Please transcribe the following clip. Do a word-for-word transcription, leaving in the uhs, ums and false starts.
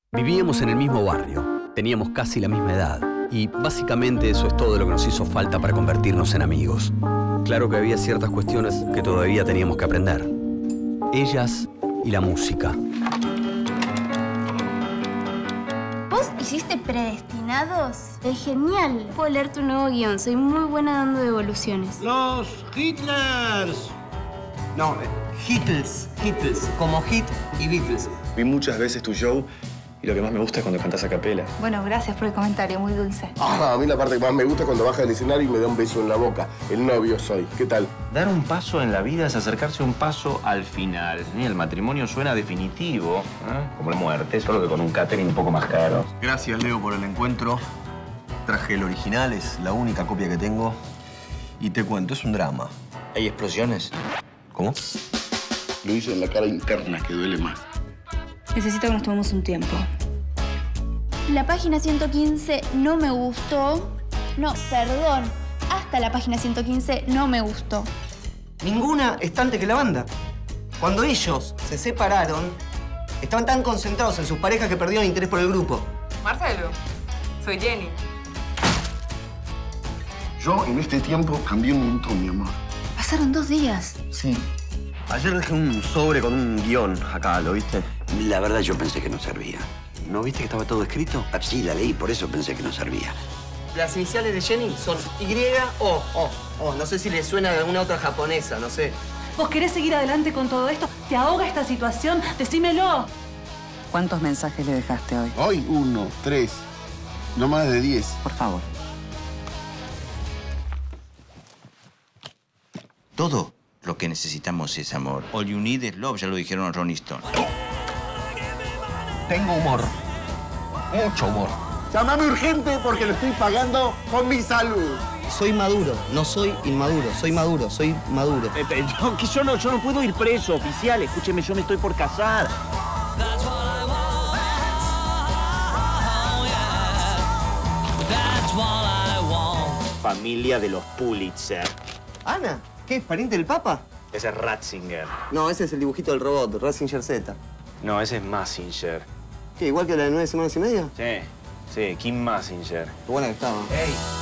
Vivíamos en el mismo barrio, teníamos casi la misma edad y básicamente eso es todo lo que nos hizo falta para convertirnos en amigos. Claro que había ciertas cuestiones que todavía teníamos que aprender. Ellas y la música. ¿Vos hiciste Predestinados? Es genial. Puedo leer tu nuevo guión. Soy muy buena dando devoluciones. ¡Los Hitlers! No, Hitles, Hitles, como Hit y Beatles. Vi muchas veces tu show y lo que más me gusta es cuando cantás a capela. Bueno, gracias por el comentario, muy dulce. Ah, a mí la parte que más me gusta es cuando baja del escenario y me da un beso en la boca. El novio soy. ¿Qué tal? Dar un paso en la vida es acercarse un paso al final. Y el matrimonio suena definitivo, ¿eh? Como la muerte, solo que con un catering un poco más caro. Gracias, Leo, por el encuentro. Traje el original, es la única copia que tengo. Y te cuento, es un drama. ¿Hay explosiones? ¿Cómo? Lo hice en la cara interna, que duele más. Necesito que nos tomemos un tiempo. La página ciento quince no me gustó. No, perdón. Hasta la página ciento quince no me gustó. Ninguna está antes que la banda. Cuando ellos se separaron, estaban tan concentrados en sus parejas que perdieron interés por el grupo. Marcelo, soy Jenny. Yo en este tiempo cambié un montón, mi amor. Pasaron dos días. Sí. Ayer dejé un sobre con un guión acá, ¿lo viste? La verdad yo pensé que no servía. ¿No viste que estaba todo escrito? Ah, sí, la leí, por eso pensé que no servía. Las iniciales de Jenny son Y O O. O. No sé si le suena a alguna otra japonesa, no sé. ¿Vos querés seguir adelante con todo esto? ¿Te ahoga esta situación? Decímelo. ¿Cuántos mensajes le dejaste hoy? Hoy uno, tres, no más de diez. Por favor. Todo lo que necesitamos es amor. All you need is love, ya lo dijeron a Ronnie Stone. Tengo humor. Mucho humor. Llámame urgente porque lo estoy pagando con mi salud. Soy maduro, no soy inmaduro. Soy maduro, soy maduro. Eh, eh, yo, que yo, no, yo no puedo ir preso, oficial. Escúcheme, yo me estoy por casar. Familia de los Pulitzer. ¿Ana? ¿Qué? ¿Es pariente del Papa? Ese es Ratzinger. No, ese es el dibujito del robot, Ratzinger Z. No, ese es Massinger. ¿Qué? ¿Igual que la de nueve semanas y media? Sí, sí, Kim Massinger. Qué buena que estaba. Ey,